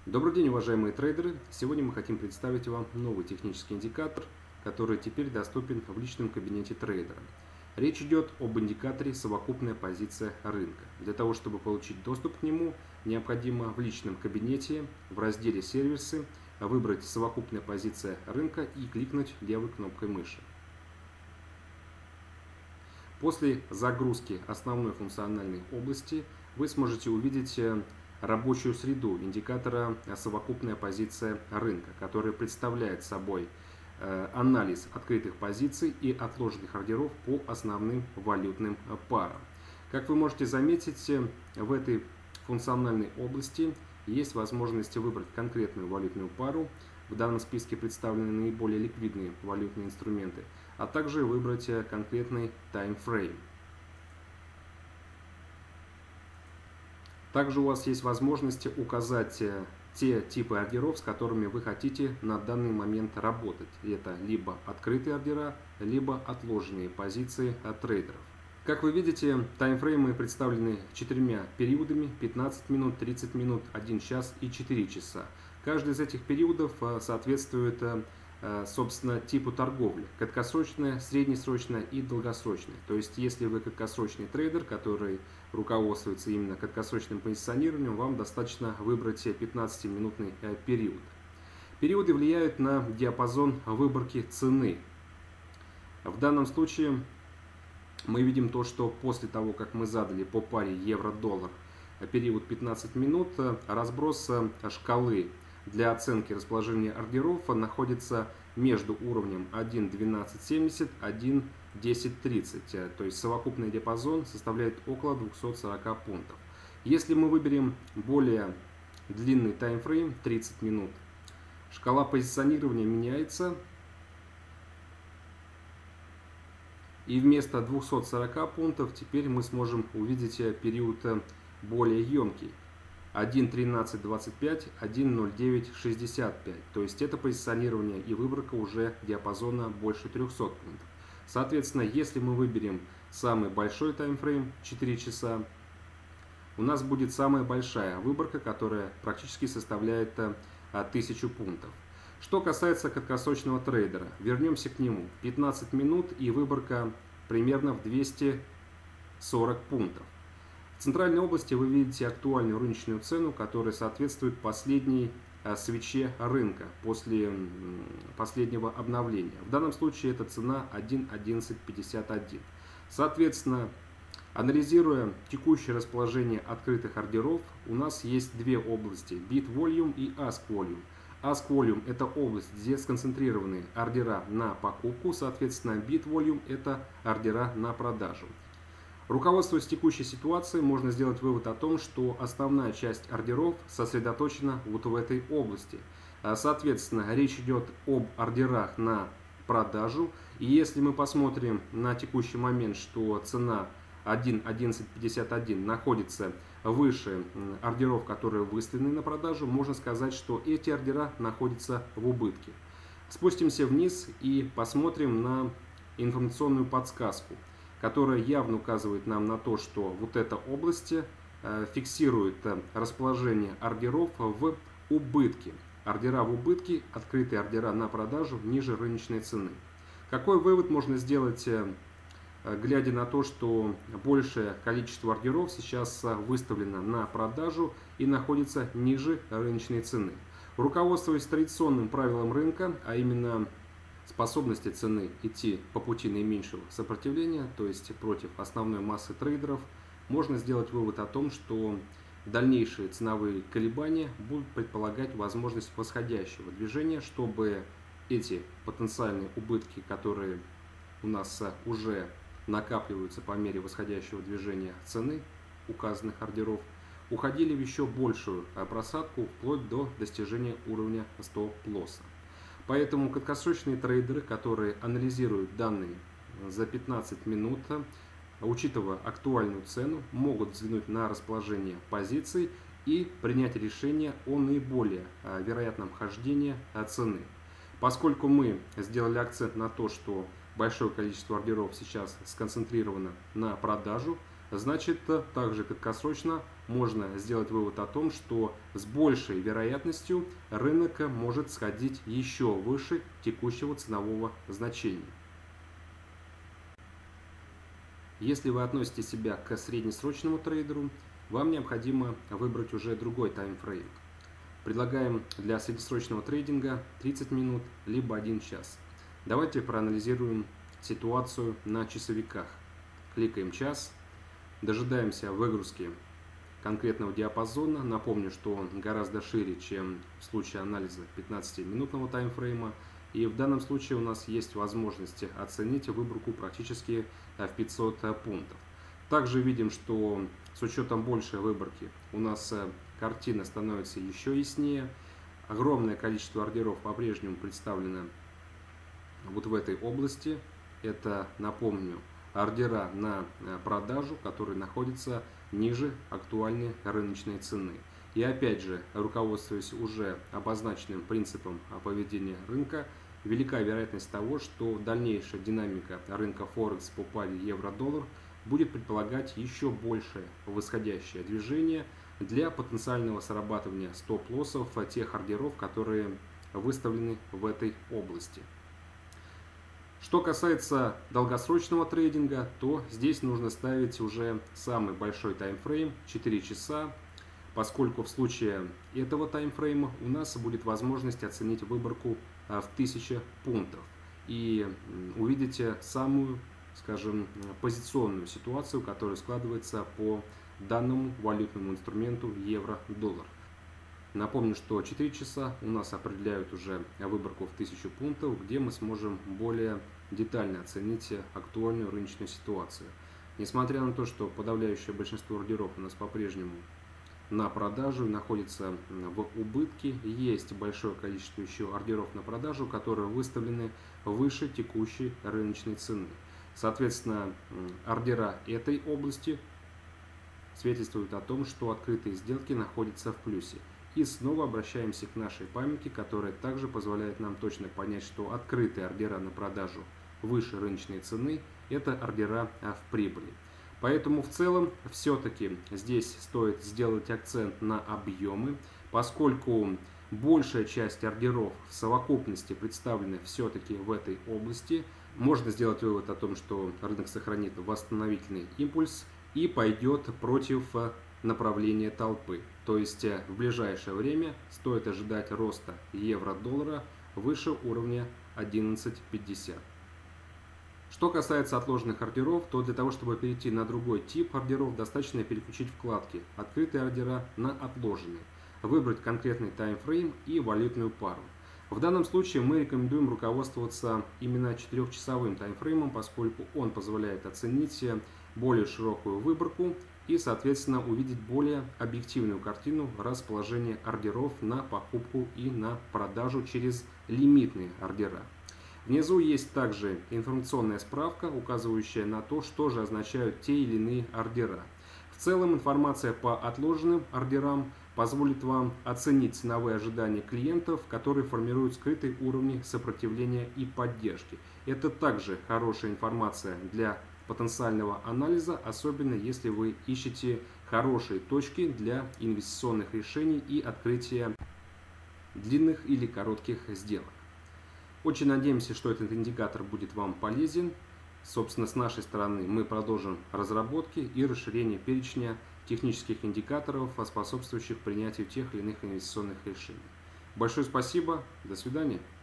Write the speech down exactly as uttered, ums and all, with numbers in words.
Добрый день, уважаемые трейдеры! Сегодня мы хотим представить вам новый технический индикатор, который теперь доступен в личном кабинете трейдера. Речь идет об индикаторе «Совокупная позиция рынка». Для того, чтобы получить доступ к нему, необходимо в личном кабинете в разделе «Сервисы» выбрать «Совокупная позиция рынка» и кликнуть левой кнопкой мыши. После загрузки основной функциональной области вы сможете увидеть рабочую среду индикатора «Совокупная позиция рынка», которая представляет собой анализ открытых позиций и отложенных ордеров по основным валютным парам. Как вы можете заметить, в этой функциональной области есть возможность выбрать конкретную валютную пару. В данном списке представлены наиболее ликвидные валютные инструменты, а также выбрать конкретный таймфрейм. Также у вас есть возможность указать те типы ордеров, с которыми вы хотите на данный момент работать. Это либо открытые ордера, либо отложенные позиции от трейдеров. Как вы видите, таймфреймы представлены четырьмя периодами: пятнадцать минут, тридцать минут, один час и четыре часа. Каждый из этих периодов соответствует, собственно, типу торговли: краткосрочная, среднесрочная и долгосрочная. То есть, если вы краткосрочный трейдер, который руководствуется именно краткосрочным позиционированием, вам достаточно выбрать пятнадцатиминутный период. Периоды влияют на диапазон выборки цены. В данном случае мы видим то, что после того, как мы задали по паре евро-доллар период пятнадцать минут, разброс шкалы для оценки расположения ордеров находится между уровнем один двенадцать семьдесят — один десять тридцать, то есть совокупный диапазон составляет около двухсот сорока пунктов. Если мы выберем более длинный таймфрейм тридцать минут, шкала позиционирования меняется, и вместо двухсот сорока пунктов теперь мы сможем увидеть период более емкий: один тринадцать двадцать пять — один ноль девять шестьдесят пять. То есть это позиционирование и выборка уже диапазона больше трёхсот пунктов. Соответственно, если мы выберем самый большой таймфрейм четыре часа, у нас будет самая большая выборка, которая практически составляет тысячу пунктов. Что касается краткосрочного трейдера, вернемся к нему. пятнадцать минут и выборка примерно в двести сорок пунктов. В центральной области вы видите актуальную рыночную цену, которая соответствует последней свече рынка после последнего обновления. В данном случае это цена один одиннадцать пятьдесят один. Соответственно, анализируя текущее расположение открытых ордеров, у нас есть две области: Bid Volume и Ask Volume. Ask Volume – это область, где сконцентрированы ордера на покупку, соответственно, Bid Volume – это ордера на продажу. Руководствуясь текущей ситуацией, можно сделать вывод о том, что основная часть ордеров сосредоточена вот в этой области. Соответственно, речь идет об ордерах на продажу. И если мы посмотрим на текущий момент, что цена один одиннадцать пятьдесят один находится выше ордеров, которые выставлены на продажу, можно сказать, что эти ордера находятся в убытке. Спустимся вниз и посмотрим на информационную подсказку, которая явно указывает нам на то, что вот эта область фиксирует расположение ордеров в убытке. Ордера в убытке, открытые ордера на продажу ниже рыночной цены. Какой вывод можно сделать, глядя на то, что большее количество ордеров сейчас выставлено на продажу и находится ниже рыночной цены? Руководствуясь традиционным правилом рынка, а именно способности цены идти по пути наименьшего сопротивления, то есть против основной массы трейдеров, можно сделать вывод о том, что дальнейшие ценовые колебания будут предполагать возможность восходящего движения, чтобы эти потенциальные убытки, которые у нас уже накапливаются по мере восходящего движения цены указанных ордеров, уходили в еще большую просадку вплоть до достижения уровня стоп-лосса. Поэтому краткосрочные трейдеры, которые анализируют данные за пятнадцать минут, учитывая актуальную цену, могут взглянуть на расположение позиций и принять решение о наиболее вероятном хождении цены. Поскольку мы сделали акцент на то, что большое количество ордеров сейчас сконцентрировано на продажу, значит, так же краткосрочно можно сделать вывод о том, что с большей вероятностью рынок может сходить еще выше текущего ценового значения. Если вы относите себя к среднесрочному трейдеру, вам необходимо выбрать уже другой таймфрейм. Предлагаем для среднесрочного трейдинга тридцать минут, либо один час. Давайте проанализируем ситуацию на часовиках. Кликаем час, дожидаемся выгрузки конкретного диапазона. Напомню, что он гораздо шире, чем в случае анализа пятнадцатиминутного таймфрейма. И в данном случае у нас есть возможность оценить выборку практически в пятьсот пунктов. Также видим, что с учетом большей выборки у нас картина становится еще яснее. Огромное количество ордеров по-прежнему представлено вот в этой области. Это, напомню, ордера на продажу, которые находятся ниже актуальной рыночной цены. И опять же, руководствуясь уже обозначенным принципом поведения рынка, велика вероятность того, что дальнейшая динамика рынка Форекс по паре евро-доллар будет предполагать еще большее восходящее движение для потенциального срабатывания стоп-лоссов тех ордеров, которые выставлены в этой области. Что касается долгосрочного трейдинга, то здесь нужно ставить уже самый большой таймфрейм четыре часа, поскольку в случае этого таймфрейма у нас будет возможность оценить выборку в тысячу пунктов и увидите самую, скажем, позиционную ситуацию, которая складывается по данному валютному инструменту евро-доллар. Напомню, что четыре часа у нас определяют уже выборку в тысячу пунктов, где мы сможем более детально оценить актуальную рыночную ситуацию. Несмотря на то, что подавляющее большинство ордеров у нас по-прежнему на продажу находится в убытке, есть большое количество еще ордеров на продажу, которые выставлены выше текущей рыночной цены. Соответственно, ордера этой области свидетельствуют о том, что открытые сделки находятся в плюсе. И снова обращаемся к нашей памяти, которая также позволяет нам точно понять, что открытые ордера на продажу выше рыночной цены – это ордера в прибыли. Поэтому в целом все-таки здесь стоит сделать акцент на объемы, поскольку большая часть ордеров в совокупности представлены все-таки в этой области. Можно сделать вывод о том, что рынок сохранит восстановительный импульс и пойдет против направления толпы. То есть в ближайшее время стоит ожидать роста евро-доллара выше уровня одиннадцать пятьдесят. Что касается отложенных ордеров, то для того, чтобы перейти на другой тип ордеров, достаточно переключить вкладки «Открытые ордера» на «Отложенные», выбрать конкретный таймфрейм и валютную пару. В данном случае мы рекомендуем руководствоваться именно четырехчасовым таймфреймом, поскольку он позволяет оценить более широкую выборку и, соответственно, увидеть более объективную картину расположения ордеров на покупку и на продажу через лимитные ордера. Внизу есть также информационная справка, указывающая на то, что же означают те или иные ордера. В целом информация по отложенным ордерам позволит вам оценить ценовые ожидания клиентов, которые формируют скрытые уровни сопротивления и поддержки. Это также хорошая информация для потенциального анализа, особенно если вы ищете хорошие точки для инвестиционных решений и открытия длинных или коротких сделок. Очень надеемся, что этот индикатор будет вам полезен. Собственно, с нашей стороны мы продолжим разработки и расширение перечня технических индикаторов, способствующих принятию тех или иных инвестиционных решений. Большое спасибо, до свидания.